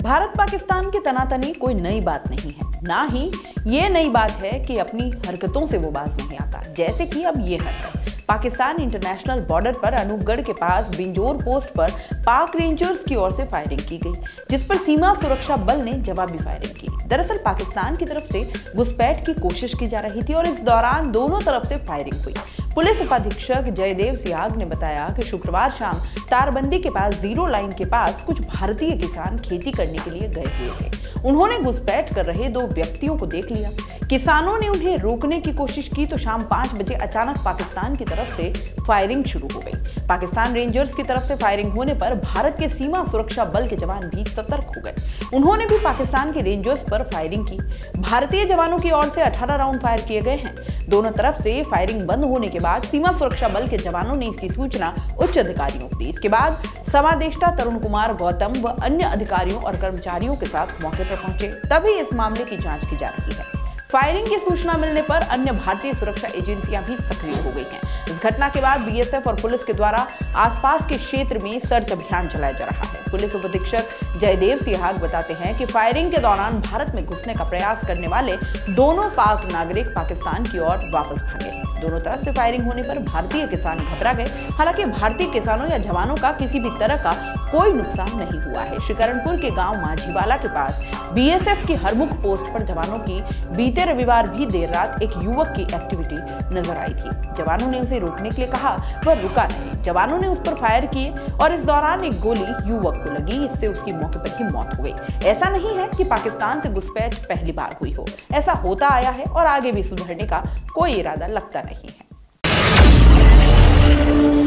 भारत पाकिस्तान की तनातनी कोई नई बात नहीं है, ना ही ये नई बात है कि अपनी हरकतों से वो बाज नहीं आता। जैसे कि अब ये हरकत पाकिस्तान इंटरनेशनल बॉर्डर पर अनूपगढ़ के पास बिंजोर पोस्ट पर पाक रेंजर्स की ओर से फायरिंग की गई, जिस पर सीमा सुरक्षा बल ने जवाबी फायरिंग की। दरअसल पाकिस्तान की तरफ से घुसपैठ की कोशिश की जा रही थी और इस दौरान दोनों तरफ से फायरिंग हुई। पुलिस उपाधीक्षक जयदेव सिहाग ने बताया कि शुक्रवार शाम तारबंदी के पास जीरो लाइन के पास कुछ भारतीय किसान खेती करने के लिए गए हुए थे। उन्होंने घुसपैठ कर रहे 2 व्यक्तियों को देख लिया। किसानों ने उन्हें रोकने की कोशिश की तो शाम 5 बजे अचानक पाकिस्तान की तरफ से फायरिंग शुरू हो गई। पाकिस्तान रेंजर्स की तरफ से फायरिंग होने पर भारत के सीमा सुरक्षा बल के जवान भी सतर्क हो गए। उन्होंने भी पाकिस्तान के रेंजर्स पर फायरिंग की। भारतीय जवानों की ओर से 18 राउंड फायर किए गए हैं। दोनों तरफ से फायरिंग बंद होने के बाद सीमा सुरक्षा बल के जवानों ने इसकी सूचना उच्च अधिकारियों को दी। इसके बाद समादेष्टा तरुण कुमार गौतम व अन्य अधिकारियों और कर्मचारियों के साथ मौके पर पहुंचे, तभी इस मामले की जांच की जा रही है। फायरिंग की सूचना मिलने पर अन्य भारतीय सुरक्षा एजेंसियां भी सक्रिय हो गई हैं। इस घटना के बाद बीएसएफ और पुलिस के द्वारा आसपास के क्षेत्र में सर्च अभियान चलाया जा रहा है। पुलिस उपाधीक्षक जयदेव सिहाग बताते हैं कि फायरिंग के दौरान भारत में घुसने का प्रयास करने वाले दोनों पाक नागरिक पाकिस्तान की ओर वापस भागे हैं। दोनों तरफ से फायरिंग होने पर भारतीय किसान घबरा गए। हालांकि भारतीय किसानों या जवानों का किसी भी तरह का कोई नुकसान नहीं हुआ है। श्रीकरणपुर के गांव माझीवाला के पास बीएसएफ की हरमुख पोस्ट पर जवानों की बीते रविवार भी देर रात एक युवक की एक्टिविटी नजर आई थी। जवानों ने उसे रोकने के लिए कहा, वह रुका नहीं। जवानों ने उस पर फायर किए और इस दौरान एक गोली युवक को लगी, इससे उसकी मौके पर ही मौत हो गई। ऐसा नहीं है कि पाकिस्तान से घुसपैठ पहली बार हुई हो, ऐसा होता आया है और आगे भी सुधरने का कोई इरादा लगता नहीं है।